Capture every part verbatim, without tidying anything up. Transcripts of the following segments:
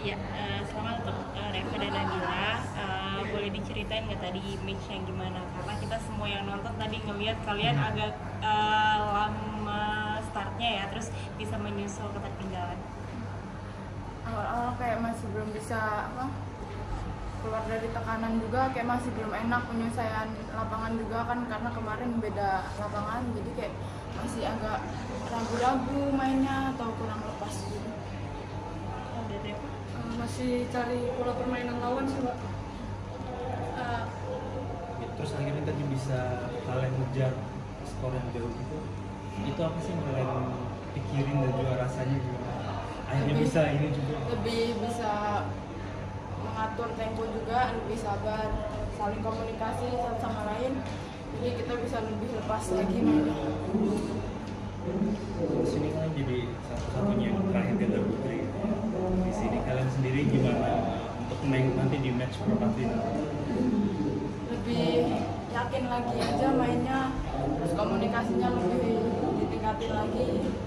Ya, uh, selamat untuk uh, Reva dan Nabila. Uh, boleh diceritain nggak tadi match-nya gimana? Karena kita semua yang nonton tadi ngelihat kalian hmm. agak uh, lama startnya ya, terus bisa menyusul ketertinggalan. Awal-awal kayak masih belum bisa apa keluar dari tekanan juga, kayak masih belum enak penyelesaian lapangan juga kan, karena kemarin beda lapangan, jadi kayak masih agak ragu-ragu mainnya atau kurang lepas gitu. Masih cari pola permainan lawan sih, Mbak. Uh, Terus akhirnya tadi bisa kalian ngejar skor yang jauh gitu. Itu apa sih yang kalian pikirin dan juga rasanya gimana? Akhirnya lebih, bisa ini juga. Lebih bisa mengatur tempo juga, lebih sabar, saling komunikasi satu sama lain. Jadi kita bisa lebih lepas lagi mainnya. Di sini kan jadi satu-satunya yang terakhir ganda putri. Di sini kalian sendiri gimana untuk main nanti di match perempat final? Lebih yakin lagi aja mainnya, terus komunikasinya lebih ditingkatin lagi.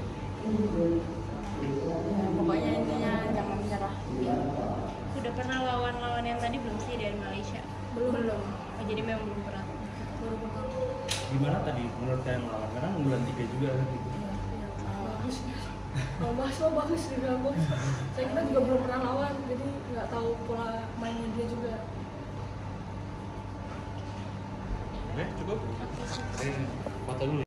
Ya, pokoknya intinya jangan menyerah. Sudah pernah lawan-lawan yang tadi belum sih dari Malaysia? Belum belum. Oh, jadi memang belum pernah. Baru pertama. Gimana tadi menurut kalian lawan? Karena unggulan tiga juga kan gitu. Bagus. Kalau Baswa bagus juga bos. Saya kita juga belum pernah lawan, jadi nggak tahu pola mainnya dia juga. Oke, cukup. Oke, foto dulu.